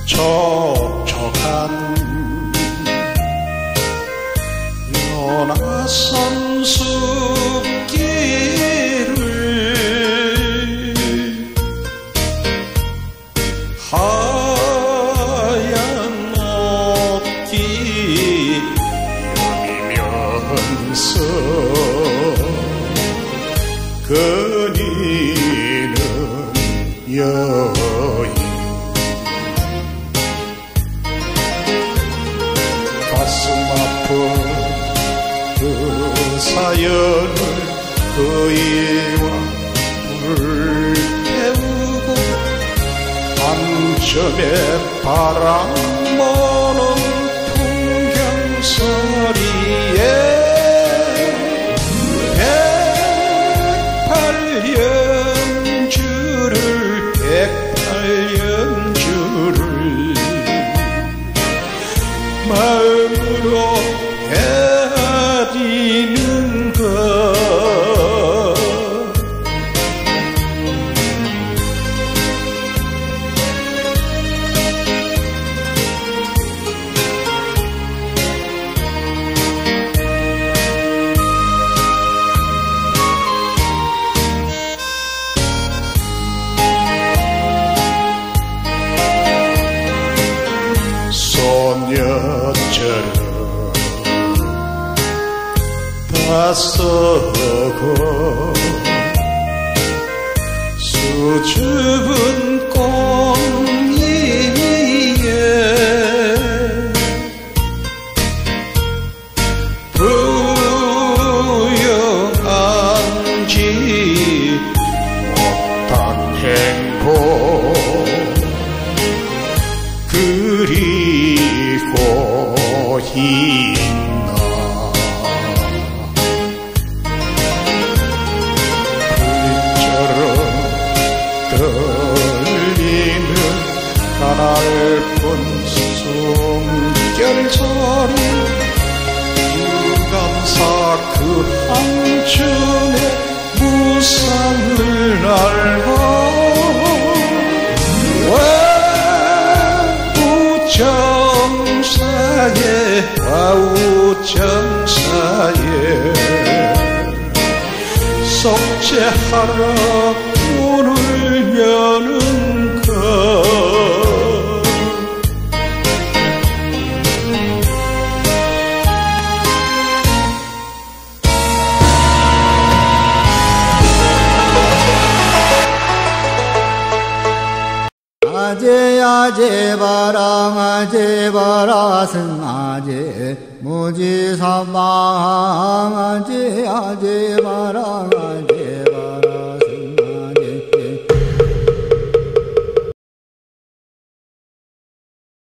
촉촉한 연하산 숲길을 하얀 옷깃 여미면서 거니는 여인 가슴 아픈 그 사연을 그이와 불태우고 한점에 바람 모는 풍경소리에 108연주를 마음으로 헤아리는 것 소녀처럼 다서고 수줍은 꽃잎 위에 부여한지 못한 행복 그리고 있나 불처럼 떨리는 가냘픈 숨결소리 유감사 그 한층의 무상을 알고 정사에 와우정사에 속죄하러 문을 여는 것 아제 아제 바랑 아제 바라승 아제 무지사방 아제 아제 바랑 아제